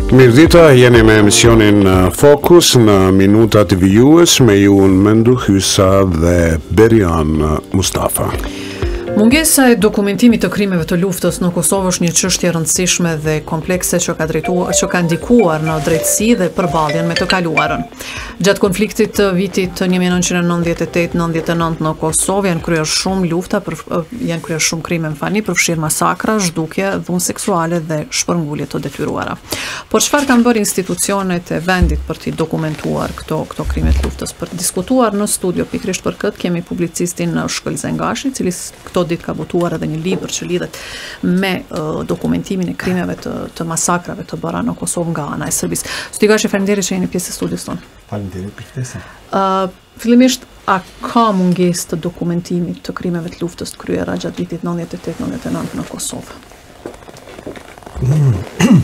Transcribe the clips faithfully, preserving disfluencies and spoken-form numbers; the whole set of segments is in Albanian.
Mirdita, jeni me emisionin Fokus në minutat vijues me ju në Mendu Hysa dhe Berian Mustafa. Mungesa e dokumentimit të krimeve të luftës në Kosovë është një çështje e rëndësishme dhe komplekse që ka drejtuar, që ka ndikuar në drejtësi dhe përballjen me të kaluarën. Gjatë konfliktit të vitit një mijë nëntëqind e nëntëdhjetë e tetë nëntëdhjetë e nëntë në Kosovë janë kryer shumë lufta, për, janë kryer shumë krime në fani, përfshirë masakra, zhdukje, dhunë seksuale dhe shpërngulje të detyruara. Por çfarë kanë bërë institucionet e vendit për të dokumentuar këto këto krime të luftës? Për diskutuar në studio pikërisht për këtë kemi publicistin Shkël Zengashi, i cili këto ditë ka botuar edhe një libër që lidhet me uh, dokumentimin e krimeve të, të masakrave të bëra në Kosovë nga ana e Serbisë. Zengashi, faleminderit që jeni pjesë e studios tonë. Faleminderit për ftesën. Uh, fillimisht, a ka mungesë të dokumentimit të krimeve të luftës të kryera gjatë vitit nëntëdhjetë e tetë nëntëdhjetë e nëntë në Kosovë? Mm.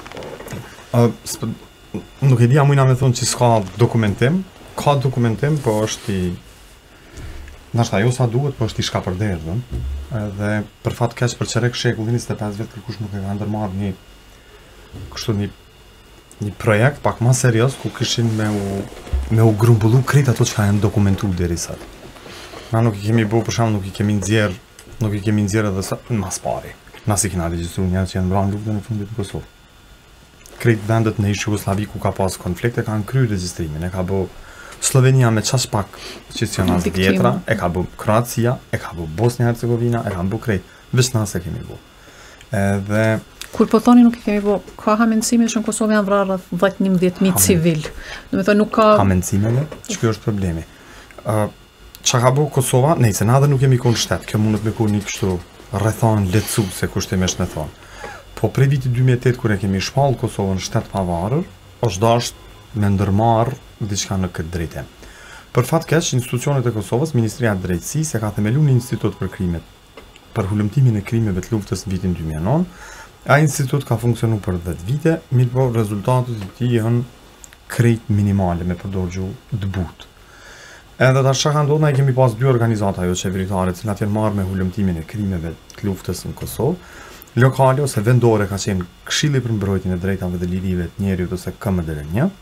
uh, nuk e dija mujna me thonë që s'ka dokumentim. Ka dokumentim, po është i Nashta, jo sa duhet, po është i shka për derdhën. Dhe për fat keq për qerek shekullin njëzet e pesë vjet kërkush nuk e ka ndërmarrë një kështu një një projekt pak më serios ku kishin me u me u grumbullu krejt ato që ka janë dokumentu deri sot. Na nuk i kemi bu për shembull, nuk i kemi nxjerr, nuk i kemi nxjerr edhe sa mas pari. Na si kena regjistruar njerëz që janë mbrojnë luftën e fundit në Kosovë. Krejt vendet në ish Jugosllavi ku ka pas konflikte kanë kryer regjistrimin, e ka bë Slovenia me qas pak që që janë asë vjetra, e ka bu Kroacia, e ka bu Bosnia-Hercegovina, e ka bu krejt, vështë nëse kemi bu. Edhe... Kur po thoni nuk i kemi bu, ka hamencime që në Kosovë janë vrarë dhjetë njëmbëdhjetë mijë civil? Dhe me thë nuk ka... Hamencimeve, që kjo është problemi. Uh, që ka bu Kosova, nejse, na dhe nuk jemi konë shtetë, kjo mundet me konë një kështu rrethon lecu se kushtimisht me thonë. Po prej viti dy mijë e tetë kur e kemi shpallë Kosovën shtetë pavarër, është dasht me ndërmarë diçka në këtë drejtim. Për fat keq, institucionet e Kosovës, Ministria e Drejtësisë e ka themeluar një institut për krimet, për hulumtimin e krimeve të luftës në vitin dy mijë e nëntë. Ai institut ka funksionuar për dhjetë vite, mirë po rezultatet e tij janë krejt minimale me përdorur gjuhë të butë. Edhe tash ka ndodhur, ne kemi pas dy organizata jo qeveritare, të cilat janë marrë me hulumtimin e krimeve të luftës në Kosovë. Lokale ose vendore ka qenë Këshilli për mbrojtjen e drejtave dhe lirive të njerëzit ose K M D L një.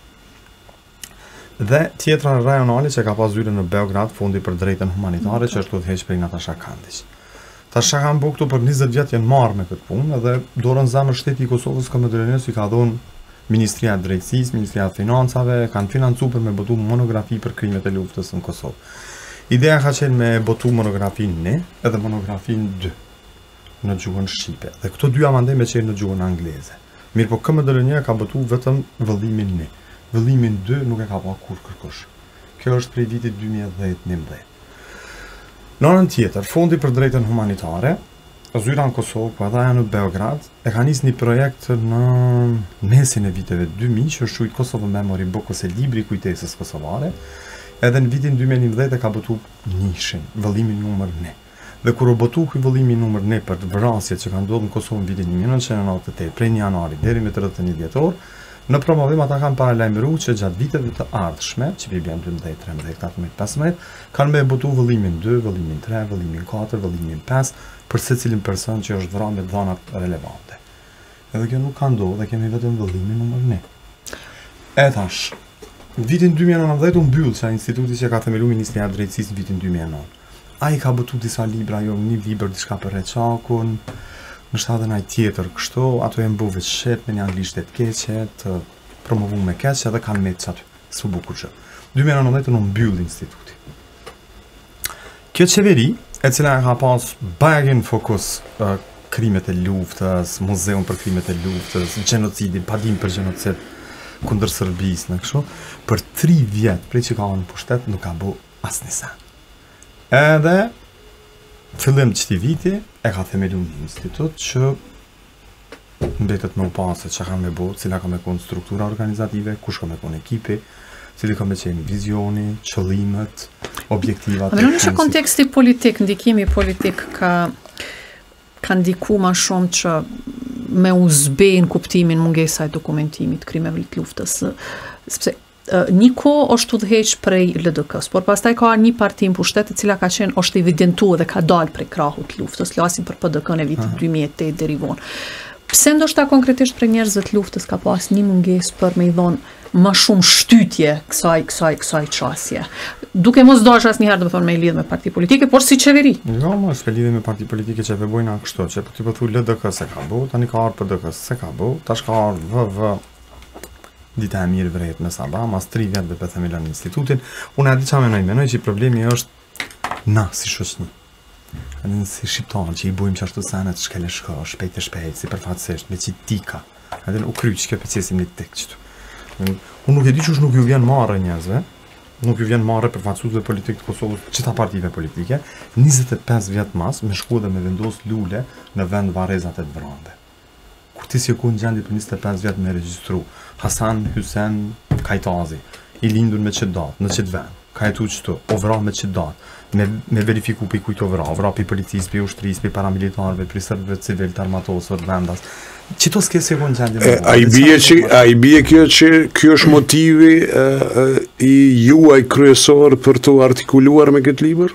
Dhe tjetra rajonale që ka pas zyre në Beograd, Fondi për drejtën humanitare, që është udhëheq prej Natasha Kandić. Tasha kanë bu këtu për njëzet vjet janë marrë me këtë punë, dhe dorën zemër shteti i Kosovës K M D L një i ka dhënë Ministria e Drejtësisë, Ministria e Financave, kanë financuar për me botu monografi për krimet e luftës në Kosovë. Ideja ka qenë me botu monografinë një edhe monografinë dy në gjuhën shqipe. Dhe këto dy amandej me qenë në gjuhën angleze. Mirë po K M D L një ka botu vetëm vëllimin një. Vëllimin dy nuk e ka pa kur kërkush. Kjo është prej vitit dy mijë e dhjetë njëmbëdhjetë. Në anën tjetër, Fondi për drejtën humanitare, zyra në Kosovë, po edhe ajo në Beograd, e ka nisë një projekt në mesin e viteve dy mijë, që është quajtur Kosovo Memory Book ose libri i kujtesës kosovare, edhe në vitin dy mijë e njëmbëdhjetë e ka botu njëshin, vëllimin numër një. Dhe kur u botu ky vëllimi numër një për vrasjet që kanë ndodhur në Kosovë në vitin një mijë nëntëqind e nëntëdhjetë e tetë, prej një janari deri me tridhjetë e një dhjetor, në promovim ata kanë paralajmëruar që gjatë viteve të ardhshme, që i bën dymbëdhjetë, tridhjetë, katërmbëdhjetë, pesëmbëdhjetë, kanë me botu vëllimin dy, vëllimin tre, vëllimin katër, vëllimin pesë për secilin person që është vrarë me dhënat relevante. Edhe kjo nuk ka ndodhur dhe kemi vetëm vëllimin numër një. E tash, vitin dy mijë e nëntëdhjetë u mbyll sa instituti që ka themeluar Ministria e Drejtësisë në vitin dy mijë e nëntë. Ai ka botu disa libra, jo një libër diçka për Reçakun, në shtatën ai tjetër kështu, ato janë buve shqip me një anglisht të keqe, të promovuar me keqe dhe kanë me çat su bukur që. dy mijë e nëntëdhjetë u mbyll instituti. Kjo qeveri, e cila ka pas bagin fokus uh, krimet e luftës, muzeun për krimet e luftës, gjenocidin, padim për gjenocid kundër Serbisë në kështu, për tri vjet prej që ka në pushtet nuk ka bu asnjë sa. Edhe fillim të këtij viti e ka themeluar një institut që mbetet më pas se çka ka me bë, cila ka me kon struktura organizative, kush ka me kon ekipi, cili ka me qenë vizioni, qëllimet, objektivat. Në në konteksti politik, ndikimi politik ka ka ndiku ma shumë që me u zbejnë kuptimin mungesa e dokumentimit krimeve të luftës. Sepse një kohë është udhëheq prej L D K-s, por pastaj ka një parti në pushtet e cila ka qenë është evidentuar dhe ka dalë prej krahut të luftës, flasim për P D K-n e vitit dy mijë e tetë deri vonë. Pse ndoshta konkretisht për njerëzve të luftës ka pas një mungesë për me i dhonë më shumë shtytje kësaj kësaj kësaj çësje. Duke mos dashur asnjëherë domethënë me i lidh me parti politike, por si qeveri. Jo, mos me lidhje me parti politike që e bëjnë kështu, që po ti po thu L D K se ka bu, tani ka ardhur P D K se ka bu, tash ka ardhur V V. Dita e mirë vret me Saba, mas tri vjet me themilan institutin. Unë e di çfarë mendoj, mendoj që problemi është na si shoqëni. Në si shqiptarë që i bujmë që ashtu senet shkele shko, shpejt e shpejt, si përfatësisht, me që tika. Edhe u kry që kjo pëcesim një tek qëtu. Unë nuk e di që është nuk ju vjen marrë njerëzve, nuk ju vjen marrë përfatësuesve politikë të Kosovës, qita partive politike, njëzet e pesë vjet mas me shku dhe me vendos lule në vend varezat e të vrande. Kur ti si ku në gjendit për njëzet e pesë vjet me regjistru, Hasan Hysen Kajtazi, i lindur me qëtë datë, në qëtë vend, ka jetu qëtu, ovra me qëtë datë, me, me verifiku për kujtë ovra, ovra për policisë, për ushtrisë, për paramilitarëve, për sërbëve civil, të armatosër, vendas. Qito s'ke se konë gjendje? A i bie që, a i bie kjo që kjo është motivi e, e, i juaj kryesor për të artikuluar me këtë libër?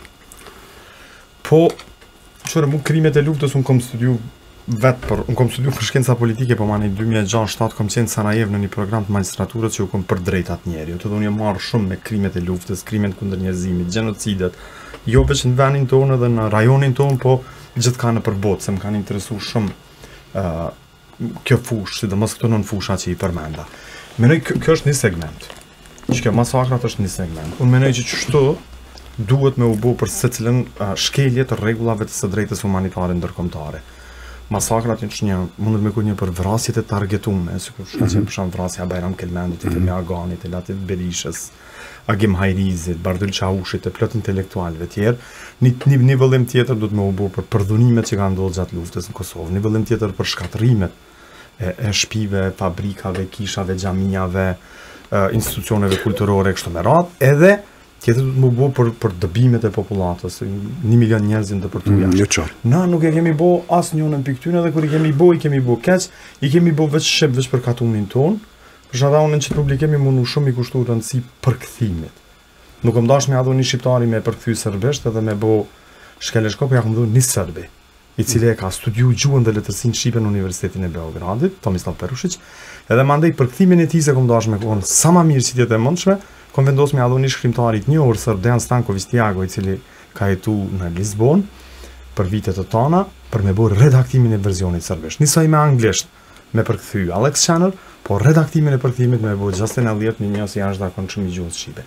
Po, qërë mu krimet e luftës unë kom studiu vetë për, unë kom studiu për shkenca politike, po ma në dy mijë e gjashtë shtatë kom qenë Sarajev në një program të magistraturës që u kom për drejtat njeri. Të dhe unë jë marrë shumë me krimet e luftës, krimet kundër njerëzimit, genocidet, jo veç në venin tonë dhe në rajonin tonë, po gjithë ka në përbotë, se më kanë interesu shumë uh, kjo fush, si dhe mos këto nën fusha që i përmenda. Menoj, kjo është një segment, që kjo masakrat është një segment. Unë menoj që qështu duhet me u bo për se cilën uh, shkelje të regullave të së drejtës humanitare ndërkombëtare. Masakrat është një, mundet me ku një për vrasjet e targetume, si kur shka që për shumë vrasja Bajram Kelmendit, e Femi Aganit, e Latif Berishës, Agim Hajrizit, Bardul Qaushit, e plot intelektualve tjerë. Një, një, një vëllim tjetër du të me u bo për përdhunimet që ka ndodhë gjatë luftës në Kosovë, një vëllim tjetër për shkatrimet e, e shpive, fabrikave, kishave, xhamijave, e, institucioneve kulturore, kështu me radhë, edhe tjetër du të më bo për, për dëbimet e populatës, një milion njerëzin të përtu jashtë. Mm, Na nuk e kemi bo as njënën për këtyne, dhe kur i kemi bo, i kemi bo keq, i kemi bo veç shep, veç për katunin tonë, për shada unë në qëtë publik kemi mundu shumë i kushtu rëndësi për këthimit. Nuk më dash me adho një shqiptari me përkthy serbisht edhe me bo shkele shko, për ja këmë dhu një serbi, i cili e ka studiu gjuhën dhe letërsinë shqipe në Universitetin e Beogradit, Tomislav Perushic, edhe mandej përkthimin e tij se kom dash me konë sa ma mirë si tjetë e mundshme, kom vendos me adho një shkrimtarit një orë sërb Dejan Stankovic Tiago, i cili ka jetu në Lisbon për vitet të tona, për me bërë redaktimin e verzionit serbisht. Nisoj me anglisht me përkthy Alex Channel, po redaktimin e përkthimit me bërë Justin Elliot, një njës i ashtë dakon shumë i gjuhës shqipe.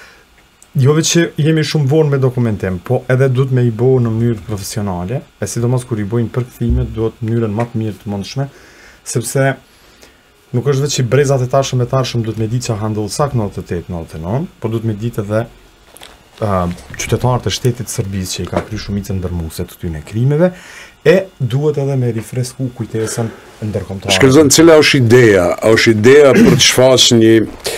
Jo veç që jemi shumë vonë me dokumentim, po edhe duhet me i bo në mënyrë profesionale, e sidomos kur i bojnë përkthimet, duhet mënyrën më të mirë të mundshme, sepse nuk është veç që brezat e tarshëm e tarshëm duhet me ditë që handëllë sak nëntëdhjetë e tetë nëntëdhjetë e nëntë, po duhet me ditë edhe uh, qytetarët e shtetit Serbisë që i ka kry shumicën ndërmuese të këtyre krimeve, e duhet edhe me rifresku kujtesën ndërkombëtare. Shkëllëzën, cila është ideja? është ideja për të shfaq një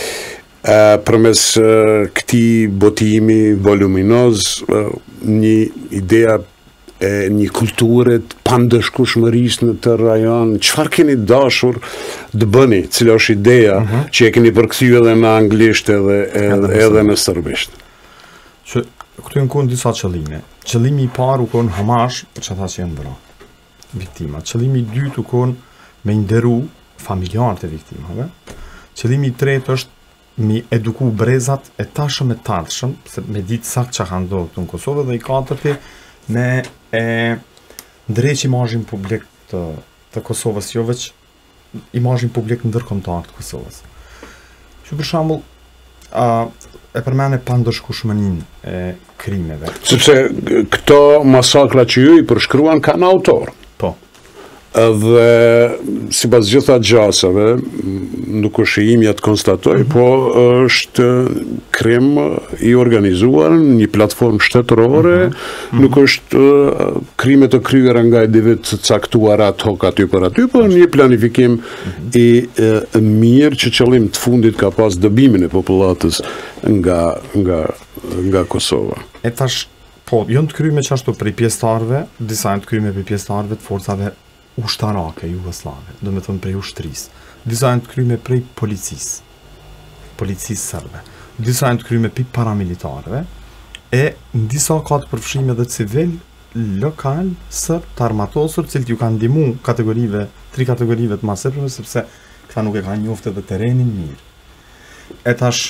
uh, përmes uh, këtij botimi voluminoz, uh, një ideja e një kulture të pandëshkueshmërisë në të rajon. Çfarë keni dashur të bëni? Cila është ideja uh -huh. që e keni përkthyer edhe në anglisht edhe edhe, edhe në serbisht? Që këtu janë kënë disa qëllime. Qëllimi i parë u kon hamash për çata që janë bërë viktima. Qëllimi i dytë u kon me nderu familjarët e viktimave. Qëllimi i tretë është mi eduku brezat e tashëm e tashëm, me ditë sakt që ka ndodhur këtu në Kosovë, dhe i katërti me e ndreq imazhin publik të, të Kosovës, jo veç imazhin publik ndërkombëtar të Kosovës. Që për shembull, a e përmene pandëshkueshmërinë e krimeve. Sepse këto masakra që ju i përshkruan kanë autor. Po. Dhe sipas gjitha gjasave, nuk është i imja të konstatoj, mm -hmm. po është krim i organizuar në një platformë shtetërore, mm -hmm. nuk është uh, krime të kryera nga individ të caktuar ad hoc aty për aty, po një planifikim mm -hmm. i uh, mirë që qëllim të fundit ka pas dëbimin e popullatës nga, nga, nga Kosova. E tash, po, jo të kryme qashtu prej pjesëtarëve, disa janë të kryme për pjesëtarëve të forcave ushtarake, jugoslave, do me thënë prej ushtrisë. Disa janë të kryme prej policisë, policisë sërbe. Disa janë të kryme prej paramilitarëve, e në disa ka të përfshime dhe civil, lokal sërb të armatosur, cilët ju kanë ndihmu kategorive, tri kategorive të masepërme, sepse këta nuk e kanë njoftë edhe terrenin mirë. E tash,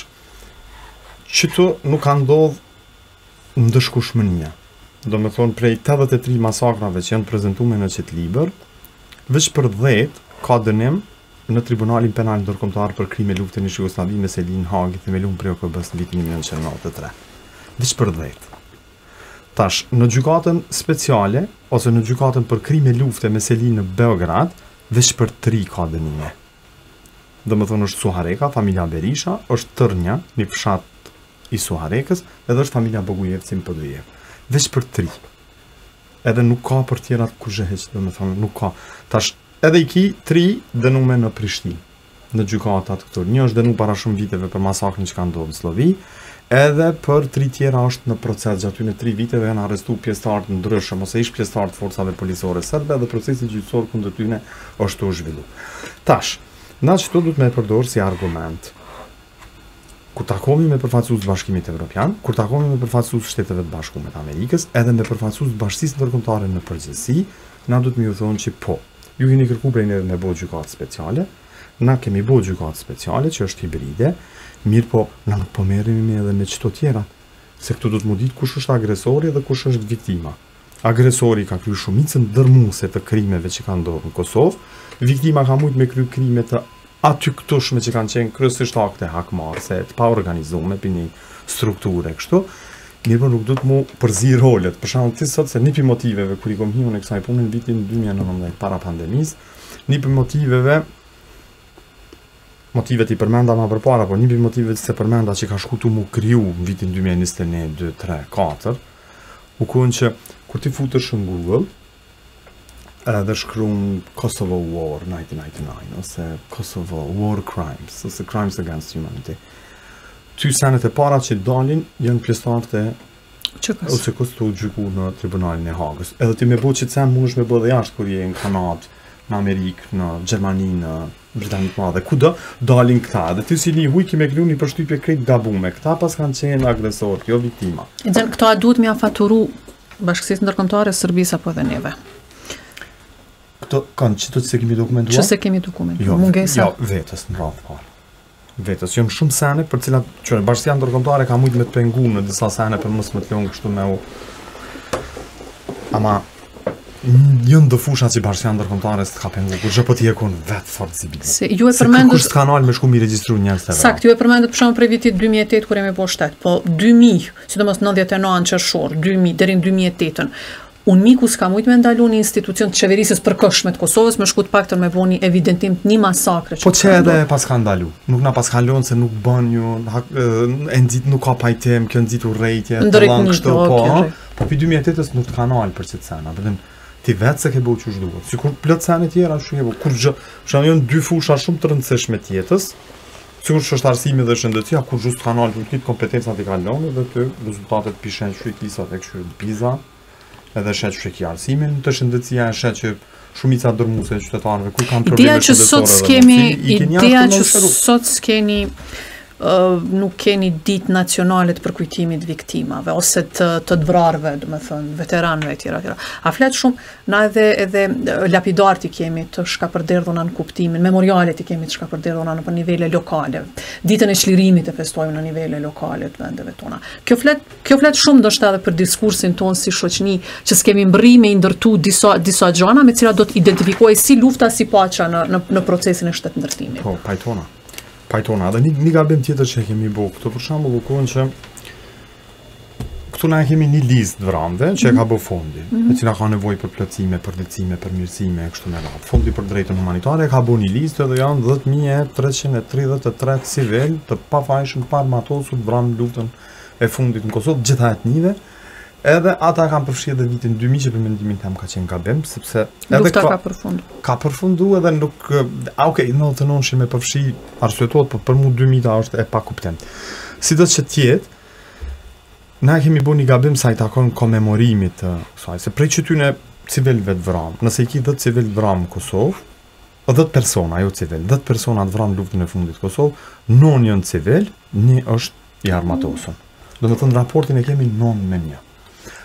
qëtu nuk ka ndodhë ndëshkushmënia. Do me thonë, prej tetëdhjetë e tri masakrave që janë prezentume në qëtë liber, veç për dhjetë ka dënim në Tribunalin Penal Ndërkombëtar për krime lufte në Jugosllavi me Selin Hagi, themelum prej O K B-s në vitin një mijë nëntëqind e nëntëdhjetë e tre. Veç për dhjetë. Tash, në gjykatën speciale, ose në gjykatën për krime lufte me Selin në Beograd, veç për tri ka dënime. Dhe më thonë është Suhareka, familja Berisha, është Tërnja, një fshat i Suharekës, edhe është familja Bogujevci në P D J. Veç për tri. Edhe nuk ka për tjerat kusheheq, dhe më thonë, nuk ka. Tash, edhe i ki tri dënume në Prishtinë, në gjykatat këtur. Një është dënu para shumë viteve për masakrin që ka ndodhur në Slovi, edhe për tri tjera është në proces. Gjaty në tri viteve janë arrestu pjesëtarë të ndryshëm, ose ish pjesëtarë të forcave policore serbe, dhe procesi gjyqësor kundër tyre është u zhvillu. Tash, na që to duhet me përdorë si argument. Kur takohemi me përfaqësues të Bashkimit Evropian, kur takohemi me përfaqësues të Shteteve të Bashkuara të Amerikës, edhe me përfaqësues të Bashkisë Ndërkombëtare në përgjithësi, na duhet më ju thonë që po, ju keni kërkuar prej neve me bëj gjykatë speciale, na kemi bëj gjykatë speciale që është hibride, mirë po, na nuk po merremi edhe me çdo tjera, se këtu do të më ditë kush është agresori dhe kush është viktima. Agresori ka kryer shumicën dërmuese të krimeve që kanë ndodhur në Kosovë, viktima ka mujt me kryer krime të aty këtushme që kanë qenë kryesisht akte hakmarrëse, të pa organizuar për një strukturë kështu. Mirë po nuk do të mu përzi rolet. Për shembull ti sot se një pi motiveve kur i kom hyrë në kësaj pune në vitin dy mijë e nëntëmbëdhjetë para pandemisë, një pi motiveve motivet i përmenda më përpara, por një pi motiveve se përmenda që ka shkutu mu kriju në vitin dy mijë e njëzet e një, dy, tre, katër, u kon që kur ti futesh në Google edhe shkruan Kosovo War nineteen ninety-nine ose Kosovo War Crimes ose Crimes Against Humanity. Ty senet e para që dalin janë pjesëtarët e Qëkës. ose kostu gjyku në Tribunalin e Hagës. Edhe ti me bo që të sen mundesh me bë dhe jashtë kur je në Kanadë, në Amerikë, në Gjermani, në Britani të Madhe, kudo dalin këta. Dhe ty si një huj ki me klu një përshtypje krejt gabume. Këta pas kanë qenë agresor, jo viktima. Nxen, këto a duhet mja faturu Bashkësisë Ndërkombëtare Serbisë apo edhe neve? Këto kanë që të që se kemi dokumentuar? Që se kemi dokumentuar, Jo, mungesa. jo, vetës në radhë parë. Vetës, jam shumë sene për cilat, që Bashkia Ndërkombëtare ka mujtë me të pengu në disa sene për mos më të lëngë kështu me u. Ama, jënë dë fusha që Bashkia Ndërkombëtare s'të ka pengu, kur gjë po t'i e kun vetë fort zibilit. Se ju e Se përmendët kërkush kanal me shku mi regjistru njerëz të vera. Sakt, ju e përmendët për shembull prej vitit dy mijë e tetë kur jemi bo shtet, po dy mijë, sidomos nëntëdhjetë e nëntë qershor, dy mijë deri në dy mijë e tetën. Unë miku s'ka mujt me ndalu një institucion të qeverisës përkohshme të Kosovës, me shku të paktën me bëni evidentim të një masakre. Po që edhe pas ka ndalu. Nuk na pas kalon se nuk bën ju, e nxit nuk ka pajtim, kjo nxit urrejtje, të lëng kështu, po. Po pi dy mijë e tetës nuk të kanal për çet sena, vetëm ti vetë se ke bëu çu duhet. Sikur plot sene tjera ashtu ke bëu. Kur gjë, për janë dy fusha shumë të rëndësishme të jetës. Sikur është arsimi dhe shëndetësia, kur just kanal për këtë kompetencat i kalon dhe ty rezultatet pishen shqytisat e kështu biza. Edhe shet që ki arsimin të shëndetësia, shet që shumica dërmuese të qytetarëve kur kanë probleme shëndetësore. Ideja që sot s'kemi Uh, nuk keni ditë nacionale të përkujtimit viktimave ose të të vrarëve, do të thënë veteranëve e tjera tjera. A flet shumë na edhe edhe lapidarët i kemi të shkapërderdhuna në kuptimin, memorialet i kemi të shkapërderdhuna në nivele lokale. Ditën e çlirimit e festojmë në nivele lokale të vendeve tona. Kjo flet kjo flet shumë ndoshta edhe për diskursin ton si shoqëni që s'kemi mbërri me i ndërtu disa disa gjëra me të cilat do të identifikojë si lufta si paqja në në, në procesin e shtetëndërtimit. Po, pajtona. Pajtona, dhe një, një gabim tjetër që kemi bo këto, për shembull u kohën që këtu na kemi një listë vëramve që e ka bo fondi, mm-hmm. e cila ka nevojë për plotësime, për lehtësime, për mirësime, kështu me radhë. Fondi për drejtën humanitare ka bo një listë dhe janë dhjetë mijë treqind e tridhjetë e tre civil të pafajshëm pa armatosur vranë luftën e fundit në Kosovë, gjitha etnive. Edhe ata kanë përfshirë edhe vitin dy mijë që për mendimin tim ka qenë gabim, sepse edhe lufta ka përfundu. Ka përfundu edhe nuk, a okej, në të nënë që me përfshi arsyetuar, por për mu dy mijë është e pa kuptim. Si do që tjetë, na kemi bu një gabim sa i takon komemorimit të saj, se prej që tyne civilve të vramë, nëse i ki dhjetë civil të vramë në Kosovë, dhjetë persona, jo civil, dhjetë persona të vramë luftën e fundit Kosovë, non janë civil, një është i armatosur. Do me thënë raportin e kemi non me një.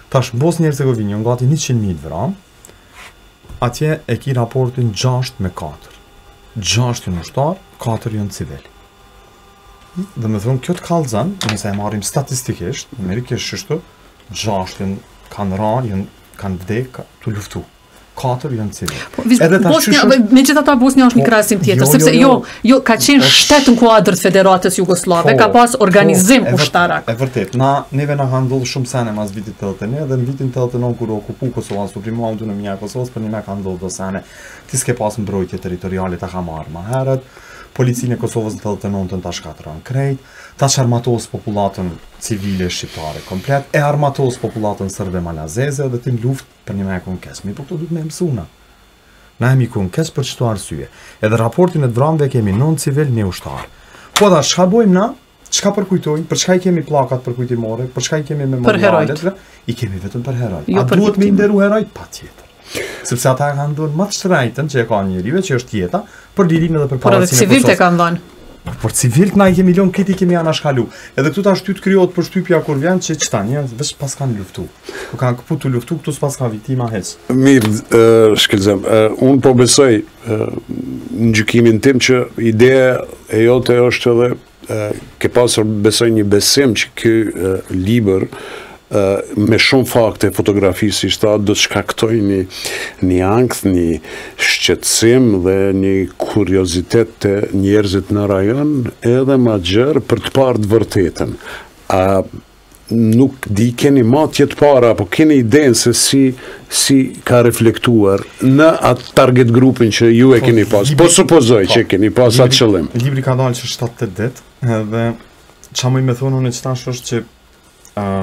Tash Bosnia e Hercegovinë janë gati njëqind mijë vran. Atje e ki raportin gjashtë me katër. gjashtë janë ushtar, katër janë civil. Dhe me thonë, kjo të kallëzën, nëse e marrim statistikisht, numerikisht shështu, gjashtë janë kanë rarë, janë kanë vdek të luftu. Katër janë civil. Po, Bosnia, megjithatë Bosnia është një krahasim tjetër, jo, sepse jo, jo, jo. jo ka qenë shtet në kuadër të Federatës Jugoslave, Po, ka pas organizim po, e vër- ushtarak. E vërtet, na neve na ka ndodhur shumë sene mas vitit tetëdhjetë e një dhe në vitin tetëdhjetë e nëntë kur u okupu Kosova, supremu autonomia e Kosovës, për një me ka ndodhur do sene. Ti s'ke pas mbrojtje territoriale ta ka marrë më herët. Policinë e Kosovës në tetëdhjetë e nëntën ta shkatëron krejt, ta armatos popullatën civile shqiptare komplet, e armatos popullatën serbe malazeze dhe tim luft për një me e konkesh. Mi po këto duhet me mësuna. Na jemi konkesh për çdo arsye. Edhe raportin e të vranëve kemi non civil, ne ushtar. Po da, çka bojmë na? Çka përkujtojmë? Për çka i kemi pllakat përkujtimore? Për çka i kemi memorialet? I kemi vetëm për herojt. Jo A për duhet me viktimë. nderu herojt? Patjetër. Sepse ata kanë dhënë më të shtrejtën që e ka njerive, që është jeta, për lirinë edhe për Por edhe paracinë e civilt e Kosovës. kanë dhënë. Por civilt na i kemi lënë këti kemi anashkalu. Edhe këtu tash ty të krijohet përshtypja kur vjen që çta njerëz veç pas kanë luftu. Ku kanë kapu të luftu, këtu s'pas ka viktima hiç. Mirë, uh, shkelzem, uh, unë po besoj uh, në gjykimin tim që ideja e jote është edhe uh, ke pasur besoj një besim që ky uh, libër uh, me shumë fakte fotografisë i shtatë do të shkaktoj një, një ankth, një shqetësim dhe një kuriozitet të njerëzit në rajon edhe ma gjërë për të parë të vërtetën. A nuk di keni matje të para, apo keni idenë se si, si ka reflektuar në atë target grupin që ju e keni pas. Po supozoj që keni pas atë qëllim. Libri ka dalë që shtatë tetë ditë, edhe qa më i me thonë unë e qëtash është që uh,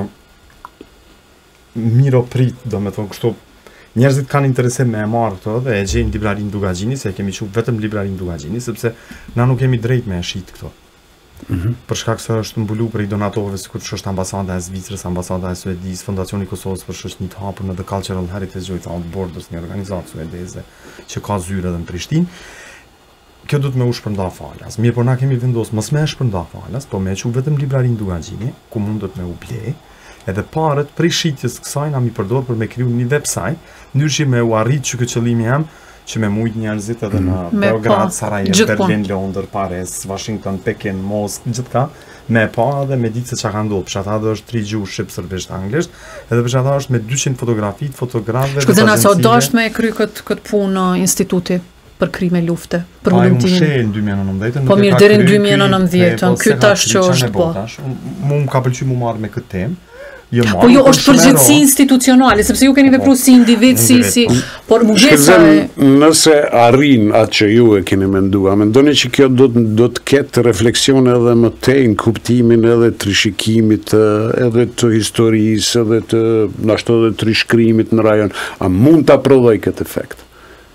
miro prit, do me thonë kështu, njerëzit kanë interesim me e marrë këto dhe e gjejnë librarin Dugagjini, se e kemi quajtur vetëm librarin Dugagjini, sepse na nuk kemi drejt me e shit këto. Mhm. Për shkak se është mbulu për i donatorëve, sikur është ambasada e Zvicrës, ambasada e Suedisë, Fondacioni i Kosovës për shoqëni të hapur në The Cultural Heritage Without Borders, një organizatë suedeze që ka zyrë edhe në Prishtinë. Kjo do të me u shpërnda falas. Mirë, por na kemi vendosur mos me e shpërnda falas, po me e quajtur vetëm librarin Dugagjini, ku mund do të me u blej. Edhe parët prej shitjes kësaj na mi përdor për me kriju një website, ndyrë që me u arrit që këtë qëllimi jam, që me mujt njerëzit edhe në Me Beograd, pa, Sarajevo, gjithkund. Berlin, Londër, Paris, Washington, Pekin, Moskë, gjithka, me pa edhe me ditë se çka ka ndodhur. Për ata dhe është tri gjuhë shqip, serbisht, anglisht, edhe për ata është me dyqind fotografi të fotografëve. Shkëzena, sa o dasht me kry këtë kët punë në instituti për krime lufte, për Pa e më volontimin. sheh në dy mijë e nëntëmbëdhjetë. Po mirë, deri në dy mijë e nëntëmbëdhjetë, ky tash që është po. Mu më ka pëlqyer mu marrë me këtë temë. Jo, Po jo, është përgjithësi institucionale, sepse ju keni vepruar si individ, si si, por mungesa e Shkelzem, nëse arrin atë që ju e keni mendua, mendoni që kjo do, të- do të ketë refleksion edhe më tej në kuptimin edhe të rishikimit, eh, edhe të historisë, edhe të nashto edhe të rishkrimit në rajon. A mund ta prodhoj këtë efekt?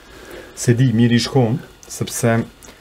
Se di, mirë i shkon, sepse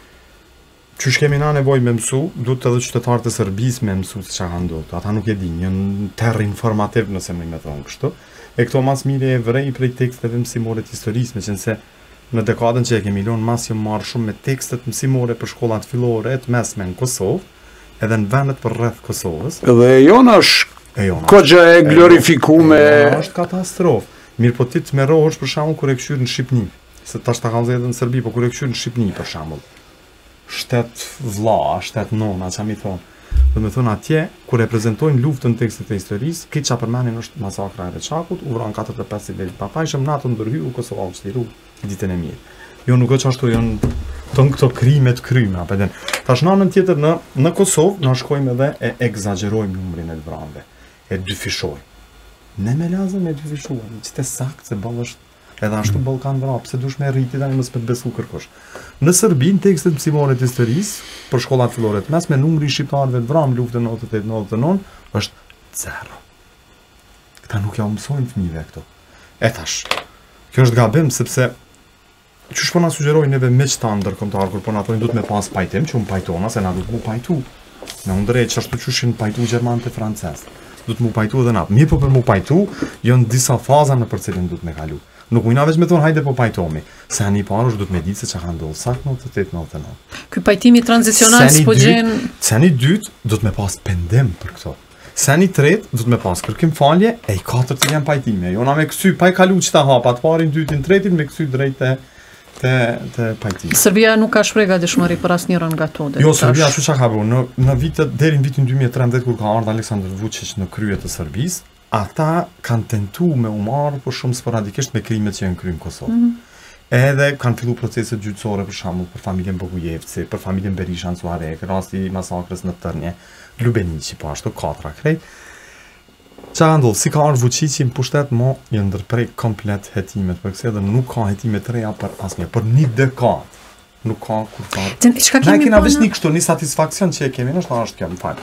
qysh kemi na nevojë me mësu, duhet edhe qytetarët e Serbisë me mësu se çka ka ndodhur. Ata nuk e dinë, janë terr informativ nëse më me thonë kështu. E këto mas mire e vrej prej teksteve mësimore të historisë, meqense në dekadën që e kemi lënë mas jam marrë shumë me tekstet mësimore për shkollat fillore të mesme në Kosovë, edhe në vendet për rreth Kosovës. Dhe jona është E jona. kogja e glorifikume. E jona është katastrofë. Mirë, po ti të merrohesh për shembull kur e këshyr në Shqipni, se tash ta kanë zgjedhur në Serbi, po kur e këshyr në Shqipni për shembull. Shtet vlla, shtet nona, ça mi thon. Do me thonë atje, kur e prezentojnë luftën tekstet e historisë, këtë që përmenin është masakra e Reçakut, u vranë katërdhjetë e pesë civilë papajshëm, natën ndërhyu Kosova u çliru ditën e mirë. Jo nuk është ashtu, janë ton këto krimet kryme, apo den. Tash në anën tjetër në në Kosovë na shkojmë edhe e egzagjerojmë numrin e të vranëve, e dyfishojmë. Ne me lazëm e dyfishuam, që të saktë se ballë është edhe ashtu Ballkan vrap, pse dush me rriti tani mos me të besu kërkosh. Në Serbi, në tekstet mësimore të historisë, për shkollat fillore të mesme, numri i shqiptarëve të vranë luftën nëntëdhjetë e tetë nëntëdhjetë e nëntë është zero. Këta nuk ja u mësojnë fëmijëve këto. E tash, kjo është gabim sepse çush po na sugjerojnë neve miqtan ndërkombëtar kur po na thonë duhet me pas pajtim, që un pajtona se na duhet mu pajtu. Në undrejt që ashtu qyshin pajtu gjermanë të francez. Duhet mu pajtu edhe na. Mirë po për mu pajtu, janë disa faza në për cilin duhet me kalu. Nuk mujna veç me thonë hajde po pajtomi. Se ani parë është duhet me ditë se që ka ndodhur saktë në nëntëdhjetë e tetë nëntëdhjetë e nëntë. ky pajtimi tranzicional s'po gjen Ceni dytë do të me pas pendim për këto. Seni tret, do të me pas kërkim falje, e i katërt të janë pajtime. Jo na me kësy, pa i kalu që ta hapa, të parin, dytin, tretin, me kësy drejt të, të, të pajtime. Serbia nuk ka shpreh gatishmëri për asnjërin nga to. Jo, Serbia ashtu çka ka bërë, në, në vitet, deri në vitin dy mijë e tridhjetë kur ka ardhur Aleksandar Vučić në krye të Serbisë, ata kanë tentu me u marrë për shumë sporadikisht me krimet që janë kryer në Kosovë. Mm -hmm. Edhe kanë fillu proceset gjyqësore për shembull për familjen Bogujevci, për familjen Berisha në Suarek, rasti i masakrës në Tërnje, Lubenici, po ashtu katra krejt. Qa ka ndodhur, si ka ardhur Vučići në pushtet, mo janë ndërprej komplet hetimet për kësaj dhe nuk ka hetime të reja për asnjë, për një dekadë. Nuk ka kur ka. Ne kemi vesh një kështu, një satisfaksion që e kemi, është ashtu kjo, më fal.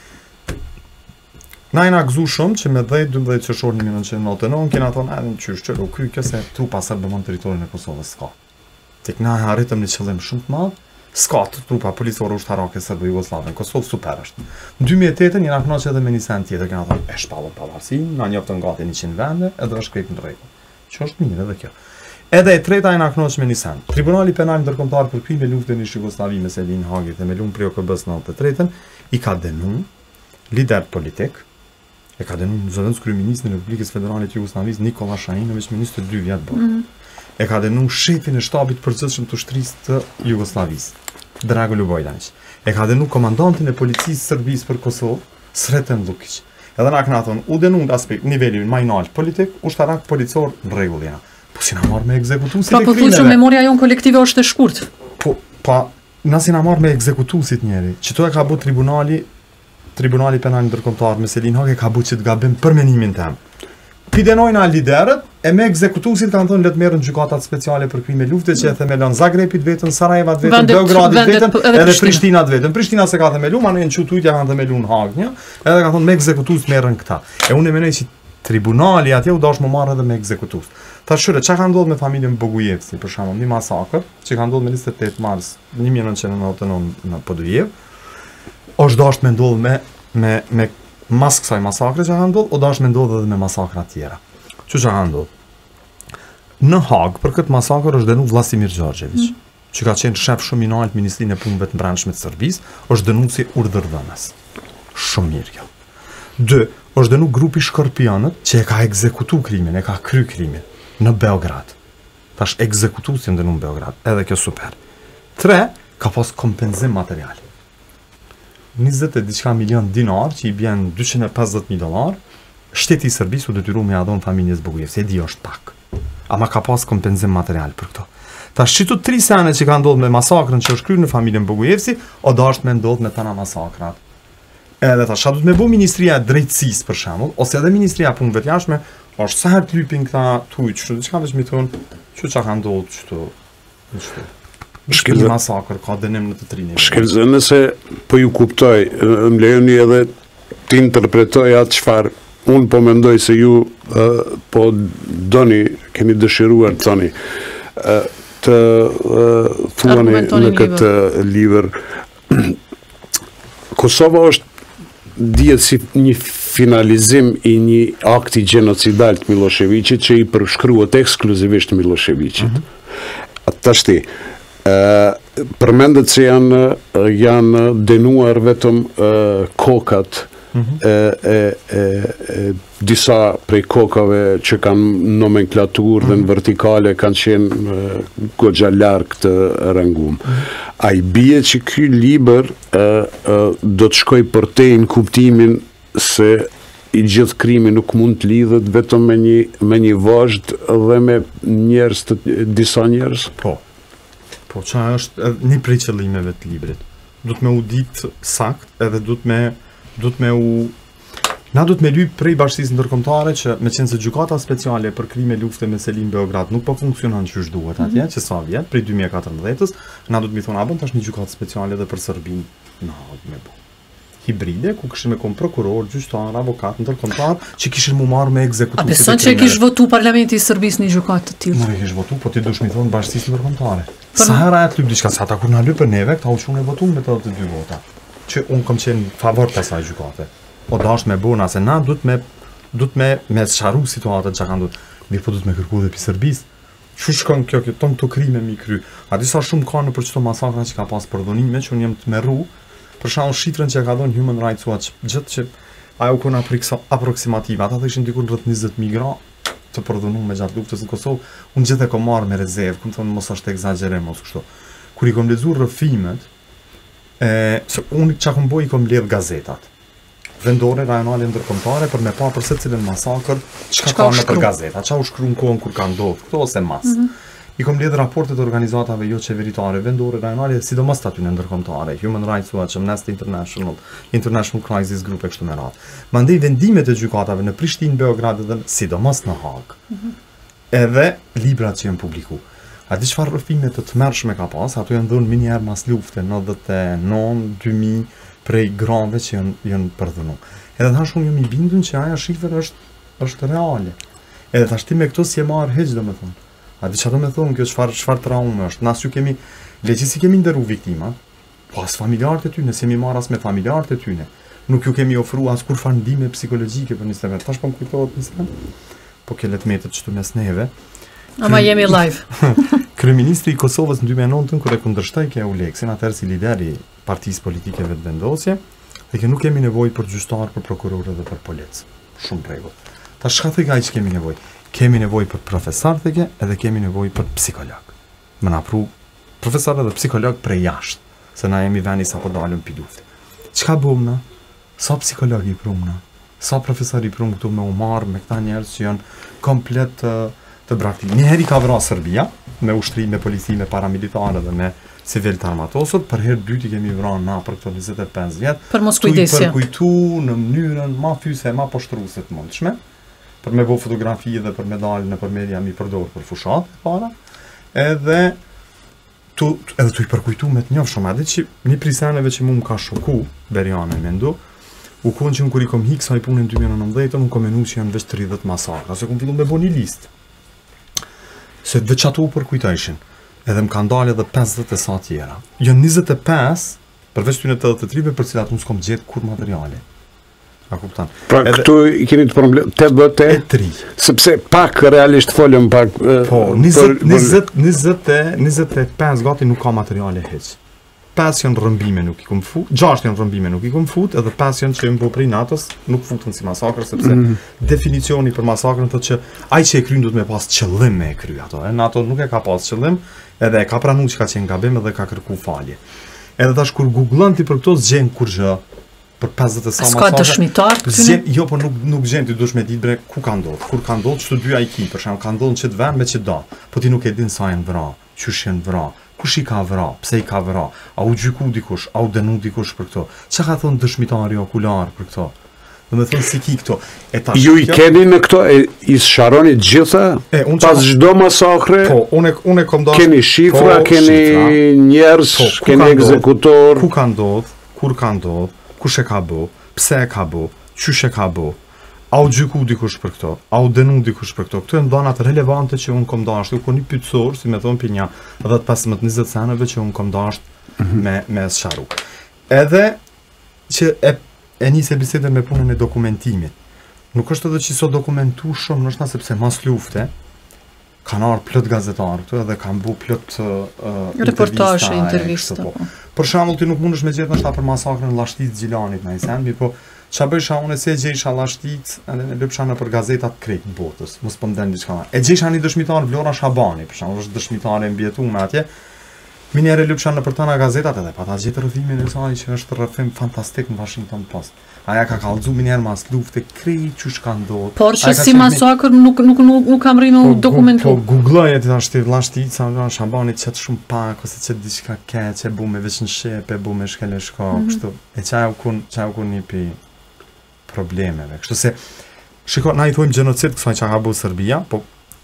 Na jena gëzu shumë që me dhjetë dymbëdhjetë qershor një mijë e nëntëqind e nëntëdhjetë e nëntë kena thonë edhe në qysh që u kry kjo se trupa serbë në teritorin e Kosovës s'ka. Tek na arritëm një qëllim shumë të madh, s'ka të trupa policore ushtarake serbë jugoslave në Kosovë super është. Në dy mijë e tetë jena kënaqur edhe me një send tjetër, kena thonë e shpallën pavarësinë, na njoftën gati njëqind vende, edhe është krejt në rregull. Që është mirë edhe kjo. Edhe e treta jena kënaqur me një send. Tribunali Penal Ndërkombëtar për krime luftën në Jugosllavi me Selin Hagi dhe me Lum Prio K B-s në nëntëdhjetë e tretën i ka dënuar lider politik. E ka dënuar zëvendës kryeministrin e Republikës Federale të Jugosllavisë Nikola Shajinović me njëzet e dy vjet bërë. Mm -hmm. E ka dënuar shefin e shtabit përgjithshëm të ushtrisë të Jugosllavisë, Drago Ljubojdanić. E ka dënuar komandantin e policisë Serbisë për Kosovë, Sreten Lukić. Edhe na kanë thonë u dënuar nga aspekt niveli më i lartë politik, ushtarak policor në rregull janë. Po si na marr me ekzekutuesit e krimeve. Po po memoria jon kolektive është e shkurtë. Po pa na si na marr me ekzekutuesit njëri. Çto e ka bë tribunali Tribunali Penal Ndërkombëtar me Selin Hagi ka bërë që të gabim për menimin tim. Pidenojnë liderët e me ekzekutuesit kanë thënë le të merren gjykatat speciale për krime lufte që e themelon Zagrebit vetën, Sarajevat vetën, Beogradit vetën, edhe Prishtinat vetën. Prishtina se ka themelu, ma në çutujtja kanë themelu në Hag, një, edhe kanë thënë me ekzekutues merren këta. E unë mendoj që tribunali atje u dash më marrë edhe me ekzekutues. Ta shure, që ka ndodhur me familjen Bogujevci, për shembull, një masakër që ka ndodhur me njëzet e tetë mars një mijë e nëntëqind e nëntëdhjetë e nëntë në Podujev. është dasht me ndodhë me, me, me mas kësaj masakre që ka ndodhë, o dasht me ndodhë edhe me masakra tjera. Që që ka ndodhë? Në Hagë, për këtë masakër është dënu Vladimir Đorđević, mm. që ka qenë shef shumë i nalt Ministrinë e Punëve të Brendshme të Serbisë, është dënu si urdhërdhënës. Shumë mirë kjo. Dë, është dënu grupi Shkorpionët që e ka ekzekutu krimin, e ka kry krimin në Beograd. Tash ekzekutues janë dënu në Beograd, edhe kjo super. Tre, ka pas kompenzim material. njëzet e diçka milion dinar, që i bjen dyqind e pesëdhjetë mijë dollar, shteti i Serbisë u detyru me adhon familjes Bogujevci, e di është pak. Ama ka pas kompenzim material për këto. Ta shqitu tri sene që ka ndodhë me masakrën që është kryer në familjen Bogujevci, o da është me ndodhë me tana masakrat. Edhe ta shadut me bu Ministria e Drejtësisë për shembull, ose edhe Ministria e Punëve të Jashtme, është sa herë të lypin këta tuj, çu diçka veç mi thon, çu çka ka ndodhur çtu. Çtu. Shkelzë masakër ka dënim në të tri nivel. Shkelzë nëse po ju kuptoj, më lejoni edhe të interpretoj atë çfarë unë po mendoj se ju uh, po doni, keni dëshiruar të thoni, uh, të uh, thuani në këtë libër. Kosova është dihet si një finalizim i një akti gjenocidal të Miloševićit që i përshkruhet ekskluzivisht Miloševićit. Mm -hmm. Tashti, uh, përmendet se janë, janë denuar vetëm uh, kokat Mm -hmm. e, e, e, e, disa prej kokave që kanë nomenklatur mm -hmm. dhe në vertikale kanë qenë e, goxha larg të rangum. Mm -hmm. A i bie që ky libër e, e, do të shkoj përtej në kuptimin se i gjithë krimi nuk mund të lidhet vetëm me një, me një vazhd dhe me njerëz të disa njerëz? Po. Po, qa është një prej qëllimeve të librit. Du të me u ditë sakt edhe du të me du të me u... Na du të me lyp prej bashkësisë ndërkombëtare që me qenë se gjykata speciale për krime lufte me Selin Beograd nuk po funksionon që është duhet atje, mm -hmm. që sa vjet, prej dy mijë e katërmbëdhjetës, na du të mi thonë, a bën tash një gjykatë speciale edhe për Serbinë, na du me bo. Hibride, ku këshin me kom prokuror, gjyqtar, avokat, ndërkombëtar, që kishin mu marrë me ekzekutuesit. A beson që e kish votu Parlamenti i Serbisë një gjykatë të tillë? Nuk e kish votu, po ti dush mi thonë bashkësisë ndërkombëtare. Sa hera e të lyp diçka, sa ta kur na lypën neve, këta u çunë e votu me të dy vota. Që unë kom qenë favor të asaj gjykate. O da është me bona, se na du të me, du të me, me sharu situatët që ka ndodhur. Mirë po du të me kërku dhe pi Serbisë. Që shkon kjo, kjo tonë të krime mi kry. A disa shumë ka në për qëto masakra që ka pas përdonime, që unë jem të meru, për shkak shifrën që ka dhënë Human Rights Watch, gjithë që ajo kon aproksimative, ata të ishin dikur rreth njëzet mijë gra të përdhunuar gjatë luftës në Kosovë, unë gjithë e kom marrë me rezervë, kom thonë mos është egzagerim ose kështu. Kur i kom lexuar rrëfimet, e, se unë çka kom bëj i kom mbledh gazetat vendore, rajonale, ndërkombëtare për me pa për secilin masakër çka ka në për gazeta, çka u shkruan kohën kur ka ndodhur, këto ose mas. Mm -hmm. I kom mbledh raportet e organizatave jo qeveritare, vendore, rajonale, sidomos aty në ndërkombëtare, Human Rights Watch, Amnesty International, International Crisis Group e kështu me radhë. Mandej vendimet e gjykatave në Prishtinë, Beograd dhe sidomos në Hag. Mm -hmm. Edhe librat që janë publiku. A di çfarë rrëfime të tmerrshme ka pas, ato janë dhënë minjerë mas lufte nëntëdhjetë e nëntë dy mijë prej grave që janë janë përdhunu. Edhe thash unë jam i bindur që ajo shifër është është reale. Edhe tash ti me këto si e marr hiç domethënë. A di çfarë do të thonë kjo çfarë çfarë traumë është? Na sy kemi legjë si kemi nderu viktimat, po as familjarët e tyre, nëse mi marr as me familjarët e tyre. Nuk ju kemi ofruar as kur far ndihmë psikologjike për nisë. Tash po kujtohet nisë. Po ke letmetet çtu mes neve. Ama jemi live. Kryeministri i Kosovës në dy mijë e nëntë kur e kundërshtoi ke Uleksin, atëherë si lider i partisë politikeve të vendosje, dhe që nuk kemi nevojë për gjyqtar, për prokurorë dhe për policë. Shumë rregull. Tash çka thoj që kemi nevojë? Kemi nevojë për profesor thekë, edhe kemi nevojë për psikolog. Më na pru profesor dhe psikolog prej jashtë, se na jemi vendi sa po dalëm pi luftë. Çka bëjmë na? Sa psikolog i prum na? Sa profesor i prum këtu me u marr me këta njerëz që janë komplet uh, të braktik. Njëheri ka vrarë Serbia, me ushtri, me polici, me paramilitare dhe me civil të armatosur, për herë dyti kemi vrarë na për këto njëzet e pesë vjet. Për mos kujdesje. Për kujtu në mënyrën ma fyse, ma poshtruese të mundshme, për me bo fotografi dhe për medalë në për media mi përdor për fushat, para, edhe tu, edhe tu i përkujtu me të njofë shumë, edhe që një priseneve që mu më ka shoku, Beriane mendu, u konë që në kur i kom hikë sa i punin dy mijë e nëntëdhjetë, unë kom menu që janë veç tridhjetë masakra, se kom fillu me bo një listë. Se veç ato u përkujtojshin, edhe më kanë dalë edhe pesëdhjetë e sa tjera. Janë njëzet e pesë, përveç tyne të dhjetë e trive, për cilat unë s'kom gjetë kur materiale. A kuptan? Pra edhe, këtu i keni të problem, të dhjetë e tri. Sepse pak realisht folëm pak... Po, njëzet e pesë gati nuk ka materiale heq. pesë janë rrëmbime nuk i kom fut, gjashtë janë rrëmbime nuk i kom fut, edhe pesë janë që jënë po prej natës, nuk futën si masakrë, sepse mm. definicioni për masakrën të që ai që e kryin du të me pas qëllim me e kry ato, e NATO nuk e ka pas qëllim, edhe e ka pranu që ka qenë gabim edhe ka kërku falje. Edhe tash kur googlën ti për këto zgjen kur gjë, për pesëdhjetë e sa masakrë. Ska dëshmitar këtyne? Jo, po nuk, nuk gjen ti dush me ditë bre ku ka ndodhë, kur ka ndodhë, çdo dy ai ki, për shembull ka ndodhur që të vend me që do, po ti nuk e din sa janë vra, qysh janë vra. Kush i ka vra, pse i ka vra, a u gjyku dikush, a u dënu dikush për këto. Çka ka thonë dëshmitari okular për këto? Do të thonë si ki këto. E tash ju i keni në këto, e, i sharoni gjitha? E, un pas çdo masakre? Po, unë unë kom dashur. Keni shifra, po, keni njerëz, po, keni ekzekutor. Ku ka ndodh? Kur ka ndodh? Kush e ka bë? Pse e ka bë? Çysh e ka bë? A u gjyku dikush për këto? A u dënu dikush për këto? Këto janë dhënat relevante që unë kom dashur, ku një pyetësor, si më thon pinja, dhjetë pesëmbëdhjetë njëzet seneve që unë kom dashur mm -hmm. me me sharru. Edhe që e e nisë bisedën me punën e dokumentimit. Nuk është edhe që so dokumentu shumë, nështë sepse mas lufte kanë ardhur plot gazetarë këtu edhe kanë bu plot uh, reportazhe, intervista. Po. Për shembull ti nuk mundesh me gjetë nështë për masakrën e Llashtit Xhilanit në Ajsen, po qa bëjsha unë se e gjejsha Llashtit edhe e lëpsha në për gazetat krejt në botës, mos po mden diçka. E gjejsha një dëshmitar Vlora Shabani, për shembull është dëshmitare mbietuar atje. Minjere lëpsha në për tëna gazetat edhe pa ta gjetë rrëfimin e saj që është rrëfim fantastik në Washington Post. Aja ka kallëzu minjerë mas lufte krejt që shka ndodhë. Por që si masakër nuk, nuk, nuk, nuk kam rrimë u dokumentu. Po googloj e ti ta shtirë Llashtit, sa nga Shabani qëtë shumë pak, ose qëtë diçka ke, që e bu me veç në shep, e bu me shkele shka, mm -hmm. kështu. E qaj u kun, qaj u kun një pi problemeve. Kështu se, shiko, na i thojmë gjenocid kësaj që ka bu Serbia, po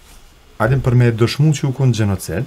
adem për me dëshmu që u kun gjenocid,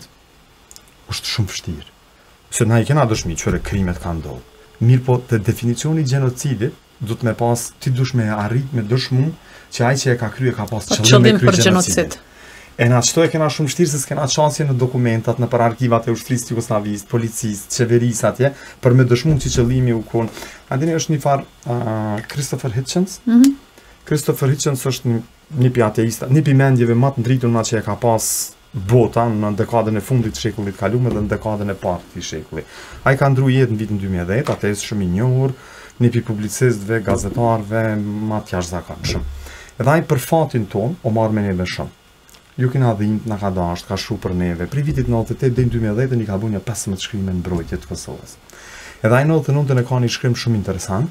është shumë vështirë. Se na i kena dëshmi qëre krimet ka ndodhë. Mirë po, të definicioni gjenocidit, du të me pas, ti dush me arrit me dëshmu që ai që e ka krye ka pas qëllim me krye gjenocid. E na qëto e kena shumë vështirë se s'kena qansje në dokumentat, në për arkivat e ushtrisë Jugosllavisë, policisë, qeverisë atje, për me dëshmu që qëllimi u kon. Andini është një farë uh, Christopher Hitchens. Mm -hmm. Christopher Hitchens është një, një pi ateista, një pi mendjeve më të ndritur nga që e ka pas bota në dekadën e fundit të shekullit kaluar dhe në dekadën e parë të shekullit. Ai ka ndruar jetë në vitin dy mijë e dhjetë, ateist shumë i njohur, një pi publicistëve, gazetarëve, ma t'jash zakonshëm. Edhe ai për fatin ton, o marrë me neve shumë. Ju kena dhimt, na ka dasht, ka shu për neve. Pri vitit nëntëdhjetë e tetë dhe në dy mijë e dhjetë i ka bu një pesëmbëdhjetë shkrime në mbrojtje të Kosovës. Edhe ai nëntëdhjetë e nëntën e ka një shkrim shumë interesant.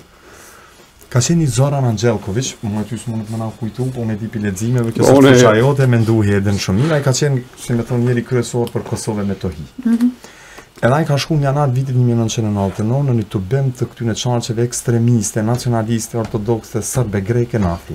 Ka qenë një Zoran Angelković, më ty s'mundet më na kujtu, po me tipi leximeve, kjo s'është fushë jote, me ndu hedhen shumë mirë. Ai ka qenë, si më thon, njëri kryesor për Kosovën me tohi. Edhe ai ka shku në janar vitit një mijë e nëntëqind e nëntëdhjetë e nëntë në një tubim të këtyne çarqeve ekstremiste, nacionaliste, ortodokse, serbe, greke në Afrin.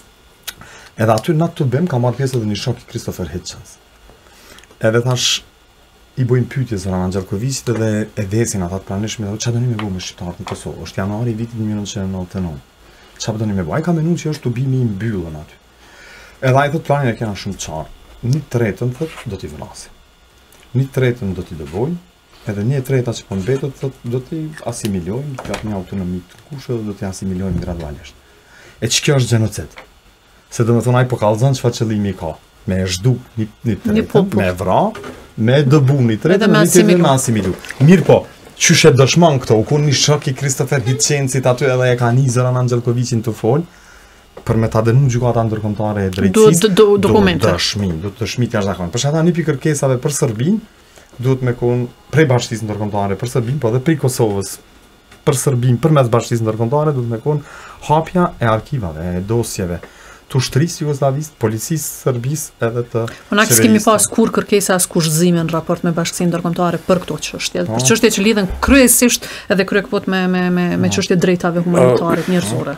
Edhe aty në atë tubim ka marrë pjesë edhe një shok i Christopher Hitchens. Edhe thash i bojnë pyetje Zoran Angelkovićit edhe e vesin ata të pranishëm, edhe çfarë doni me bëu me shqiptarët në Kosovë? Është janari i vitit një mijë e nëntëqind e nëntëdhjetë e nëntë. Çfarë doni me bëu? Ai ka menuar që është tubimi i mbyllur aty. Edhe ai thotë planin e kena shumë qartë. Një tretën thotë do t'i vrasin. Një tretën do t'i dëbojnë, edhe një treta që po mbetet thotë do t'i asimilojnë, do t'i japin autonomi të kushte dhe do t'i asimilojnë gradualisht. E ç'kjo është gjenocid? Se do të thonë ai po kallzon çfarë qëllimi ka. Me e zhdu një, një tretën, me e vra, me dëbu një tretën, një tretën me asimilu. Mirë po, qyshe dëshman këto, u kun një shok i Christopher Hitchensit aty edhe e ka një Zoran Angelkovićin të folë, për me ta dënu gjykata ndërkombëtare e drejtësisë, do dëshmi, do dëshmi t'ja zakon. Për shkak një pikë kërkesave për Serbinë, duhet me kon prej bashkisë ndërkombëtare për Serbinë, po edhe prej Kosovës për Serbinë, përmes bashkisë ndërkombëtare duhet me kon hapja e arkivave, e dosjeve të ushtrisë jugosllavisë, policisë serbisë edhe të Ona kemi pas kur kërkesa as kushëzime në raport me bashkësinë ndërkombëtare për këto çështje, për çështje që lidhen kryesisht edhe kryekput me me me me çështje drejtave humanitare njerëzore.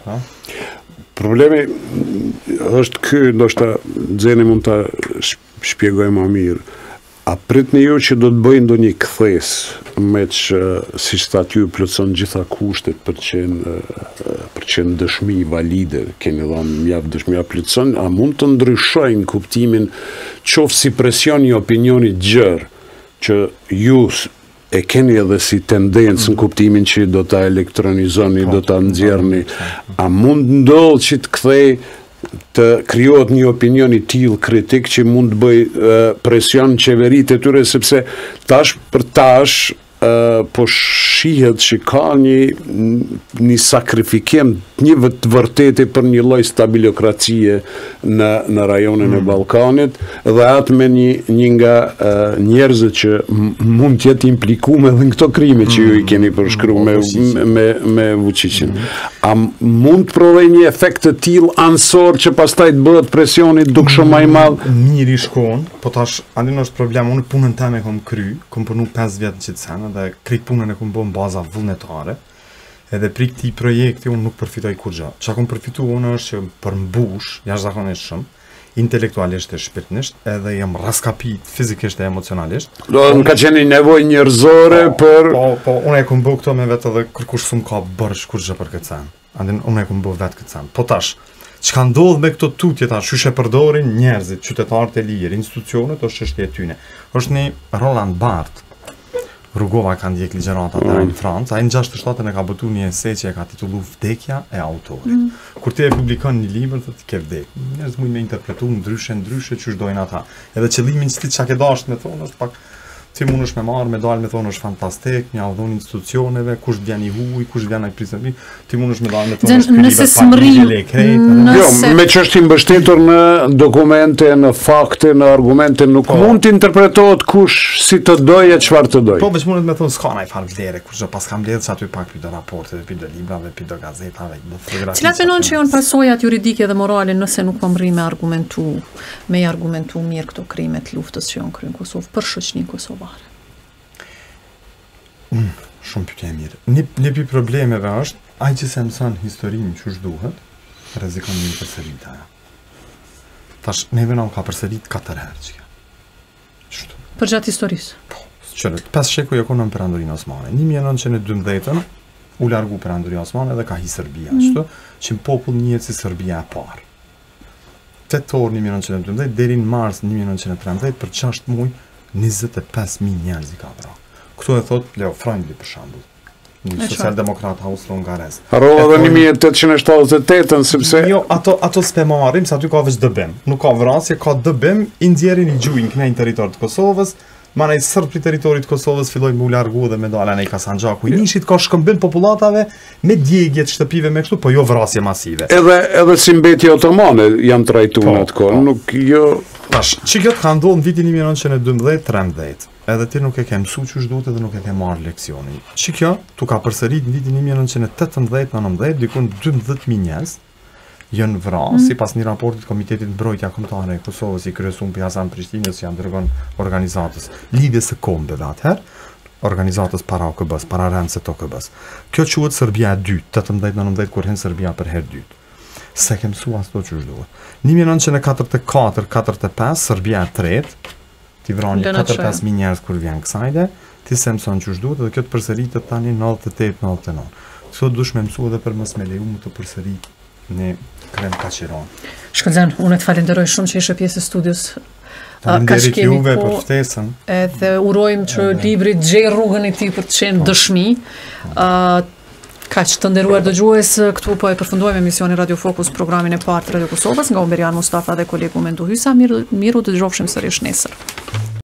Problemi është ky, ndoshta Xheni mund ta shpjegoj më mirë. A pritni ju që do të bëjnë ndonjë kthes me që si statyu plotson gjitha kushtet për qenë për qenë dëshmi valide, keni dhënë mjaft dëshmi a plotson, a mund të ndryshojnë kuptimin qoftë si presion i opinionit gjerë që ju e keni edhe si tendencë në kuptimin që do ta elektronizoni, do ta nxjerrni, a mund ndodh që të kthej të krijohet një opinion i tillë kritik që mund të bëj presion qeveritë e tyre, sepse tash për tash po shihet që ka një një sakrifikim, një të vërtetë për një lloj stabilokracie në në rajonin e Ballkanit, dhe atë me një një nga njerëzit që mund të jetë implikuar edhe në këto krime që ju i keni përshkruar me me me Vučićin. A mund të provoj një efekt të tillë ansor që pastaj të bëhet presioni dukshëm më i madh? Mirë i shkon, po tash andin është problem, unë punën time kam kry, kam punu pesë vjet në qetësen dhe krejt punën e kam bën baza vullnetare. Edhe pri këtij projekti unë nuk përfitoj kurrë. Çka kam përfituar unë është që përmbush jashtëzakonisht shumë, intelektualisht e shpirtnisht, edhe jam raskapit fizikisht e emocionalisht. Do të ka qenë nevojë njerëzore për po po unë e kam bë këto me vetë edhe kërkush s'm ka bërë kurrë për këtë sen. Andin unë e kam bë vetë këtë sen. Po tash çka ndodh me këto tutje tash, çu e përdorin njerëzit, qytetarët e lirë, institucionet, është çështje e tyre. Është një Roland Barthes. Rugova ka ndjek ligjëratat e në Francë, ai në gjashtëdhjetë e shtatën e ka botuar një ese që e ka titulluar Vdekja e autorit. Mm. Kur ti e publikon një libër, thotë ke vdek. Njerëz mund me interpretuar ndryshe, ndryshe çu dojnë ata. Edhe qëllimi që ti çka ke dashur me thonë është pak ti mundesh me marr medalë me thonë është fantastik, një avdhon institucioneve, kush vjen i huaj, kush vjen ai prisëri, ti mundesh me dalë me thonë është nëse smrim jo, me çështje mbështetur në dokumente, në fakte, në argumente, nuk po, mund të interpretohet kush si të doje, çfarë të doje. Po, veç mundet me thonë s'ka ndaj farë vlere, kur pas kam mbledh aty pak pi do raporteve, pi do librave, pi do gazetave, do fotografi. Cilat mendon që janë pasojat juridike dhe morale nëse nuk po mrri me argumentu, me argumentu mirë këto krime të luftës që janë kryer në Kosovë për shoqërinë kosovare? Mm, shumë pyetje e mirë. Një një pi problemeve është ai që se mëson historinë çu duhet, rrezikon një përsëritje ajo. Tash neve na ka përsërit katër herë çka. Çto? Për gjatë historisë. Po, çfarë? Pas shekuj e konon perandorinë osmane. një mijë e nëntëqind e dymbëdhjetën u largu perandoria osmane dhe ka hi Serbia, mm. çto? Që popull njihet si Serbia e parë. tetor një mijë e nëntëqind e dymbëdhjetë deri në mars një mijë e nëntëqind e trembëdhjetë për gjashtë muaj njëzet e pesë mijë njerëz i ka vrarë. Këto e thot Leo Freundli për shembull. Një socialdemokrat austro-hungarez. Harrova edhe një mijë e tetëqind e shtatëdhjetë e tetën sepse jo, ato ato s'pe marrim, se aty ka veç dëbim. Nuk ka vrasje, ka dëbim, i nxjerrin i gjuhin kënë në territor të Kosovës, Mana i sërt për territorit Kosovës filloj me u largu dhe me dala në i Kasanxhaku. I nishit ka shkëmbim popullatave me djegjet shtëpive me kështu, po jo vrasje masive. Edhe edhe si mbetje otomane janë trajtuar në atë kohë, nuk jo. Tash, që kjo ka ndodhur në vitin një mijë e nëntëqind e dymbëdhjetë trembëdhjetë. Edhe ti nuk e ke mësu që shduhet edhe nuk e ke marrë leksionin. Që kjo tu ka përsërit në vitin një mijë e nëntëqind e tetëmbëdhjetë nëntëmbëdhjetë dikun dymbëdhjetë mijë njerëz janë vrarë, mm. sipas një raportit Komitetit Mbrojtja Kombëtare e Kosovës i kryesuar për Hasan Prishtinës janë dërgon organizatës lidhjes së kombeve atëherë, organizatës para O K B-s, para rëndësit O K B-s. Kjo quhet Serbia e dytë, tetëmbëdhjetë nëntëmbëdhjetë kur hyn Serbia për herë dytë. Se ke mësuar ato që duhet. një mijë e nëntëqind e katërdhjetë e katër katërdhjetë e pesë Serbia e tretë, ti vrani katërdhjetë e pesë mijë njerëz kur vjen kësajde, ti se mëson që duhet dhe kjo të përsëritet tani nëntëdhjetë e tetë nëntëdhjetë e nëntë. Këto dush me mësua edhe për mos me leju më të përsërit në Krem Kaçiron. Shkëlqen, unë të falenderoj shumë që ishe pjesë e studios. Faleminderit juve për ftesën. Edhe urojmë që libri të gjejë rrugën e tij për të qenë dëshmi. Kaq të nderuar dëgjues, këtu po e përfundojmë emisionin Radio Fokus, programin e parë të Radio Kosovës nga Umberian Mustafa dhe kolegu Mendu Hysa. Miru, miru të dëgjofshim sërish nesër.